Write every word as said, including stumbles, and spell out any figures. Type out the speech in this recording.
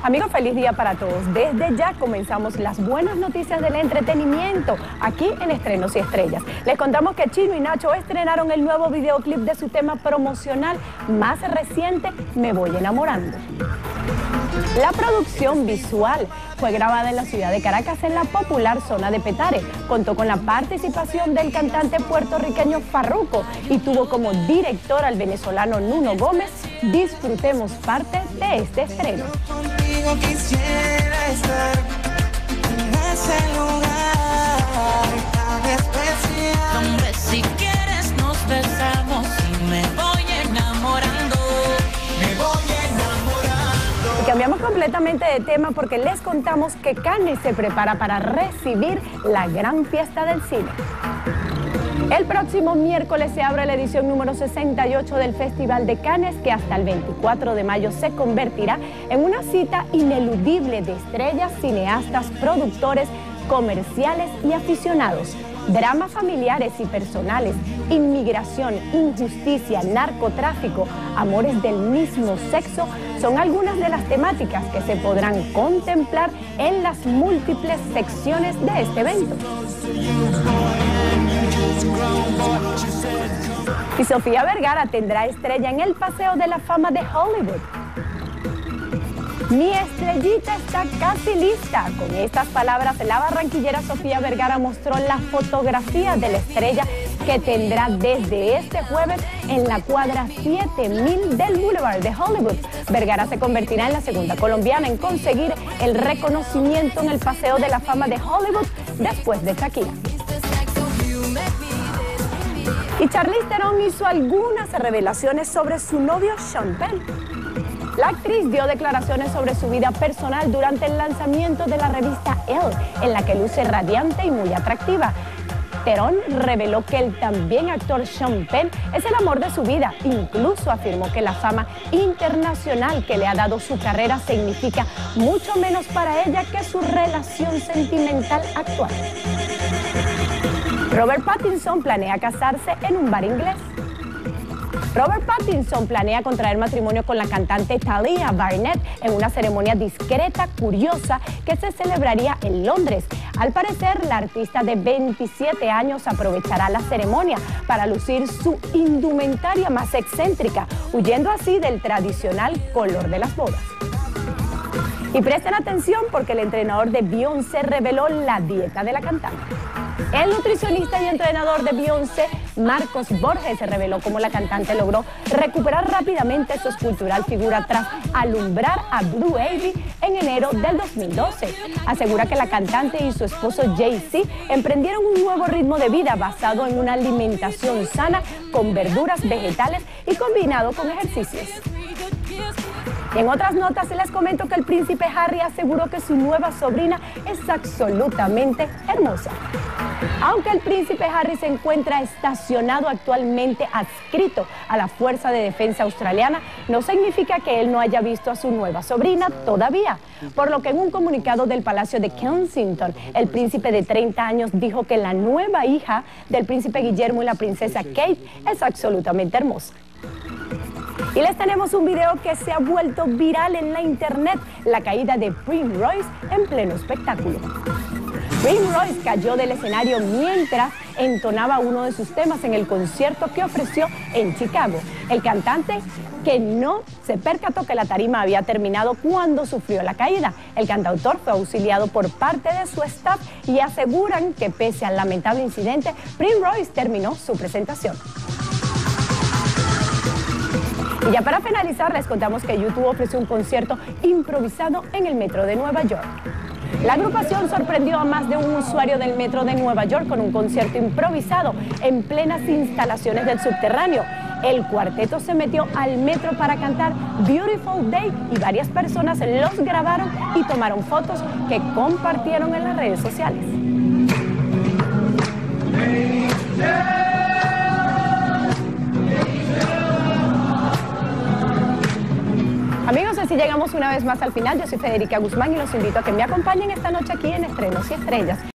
Amigos, feliz día para todos. Desde ya comenzamos las buenas noticias del entretenimiento aquí en Estrenos y Estrellas. Les contamos que Chino y Nacho estrenaron el nuevo videoclip de su tema promocional más reciente, Me Voy Enamorando. La producción visual fue grabada en la ciudad de Caracas, en la popular zona de Petare. Contó con la participación del cantante puertorriqueño Farruko y tuvo como director al venezolano Nuno Gómez. Disfrutemos parte de este estreno. Contigo quisiera estar en ese lugar tan especial. Hombre, si quieres nos besamos y me voy enamorando. Me voy enamorando. Y cambiamos completamente de tema porque les contamos que Cannes se prepara para recibir la gran fiesta del cine. El próximo miércoles se abre la edición número sesenta y ocho del Festival de Cannes, que hasta el veinticuatro de mayo se convertirá en una cita ineludible de estrellas, cineastas, productores, comerciales y aficionados. Dramas familiares y personales, inmigración, injusticia, narcotráfico, amores del mismo sexo son algunas de las temáticas que se podrán contemplar en las múltiples secciones de este evento. Y Sofía Vergara tendrá estrella en el Paseo de la Fama de Hollywood. Mi estrellita está casi lista. Con estas palabras, la barranquillera Sofía Vergara mostró la fotografía de la estrella que tendrá desde este jueves en la cuadra siete mil del Boulevard de Hollywood. Vergara se convertirá en la segunda colombiana en conseguir el reconocimiento en el Paseo de la Fama de Hollywood después de Shakira. Y Charlize Theron hizo algunas revelaciones sobre su novio Sean Penn. La actriz dio declaraciones sobre su vida personal durante el lanzamiento de la revista Elle, en la que luce radiante y muy atractiva. Theron reveló que el también actor Sean Penn es el amor de su vida. Incluso afirmó que la fama internacional que le ha dado su carrera significa mucho menos para ella que su relación sentimental actual. Robert Pattinson planea casarse en un bar inglés. Robert Pattinson planea contraer matrimonio con la cantante Talia Barnett en una ceremonia discreta, curiosa, que se celebraría en Londres. Al parecer, la artista de veintisiete años aprovechará la ceremonia para lucir su indumentaria más excéntrica, huyendo así del tradicional color de las bodas. Y presten atención porque el entrenador de Beyoncé reveló la dieta de la cantante. El nutricionista y entrenador de Beyoncé, Marcos Borges, se reveló cómo la cantante logró recuperar rápidamente su escultural figura tras alumbrar a Blue Ivy en enero del dos mil doce. Asegura que la cantante y su esposo Jay-Z emprendieron un nuevo ritmo de vida basado en una alimentación sana con verduras, vegetales y combinado con ejercicios. Y en otras notas les comento que el príncipe Harry aseguró que su nueva sobrina es absolutamente hermosa. Aunque el príncipe Harry se encuentra estacionado actualmente adscrito a la Fuerza de Defensa Australiana, no significa que él no haya visto a su nueva sobrina todavía. Por lo que en un comunicado del Palacio de Kensington, el príncipe de treinta años dijo que la nueva hija del príncipe Guillermo y la princesa Kate es absolutamente hermosa. Y les tenemos un video que se ha vuelto viral en la internet, la caída de Prince Royce en pleno espectáculo. Prince Royce cayó del escenario mientras entonaba uno de sus temas en el concierto que ofreció en Chicago. El cantante, que no se percató que la tarima había terminado cuando sufrió la caída. El cantautor fue auxiliado por parte de su staff y aseguran que pese al lamentable incidente, Prince Royce terminó su presentación. Y ya para finalizar, les contamos que YouTube ofreció un concierto improvisado en el metro de Nueva York. La agrupación sorprendió a más de un usuario del metro de Nueva York con un concierto improvisado en plenas instalaciones del subterráneo. El cuarteto se metió al metro para cantar Beautiful Day y varias personas los grabaron y tomaron fotos que compartieron en las redes sociales. Amigos, así llegamos una vez más al final. Yo soy Federica Guzmán y los invito a que me acompañen esta noche aquí en Estrenos y Estrellas.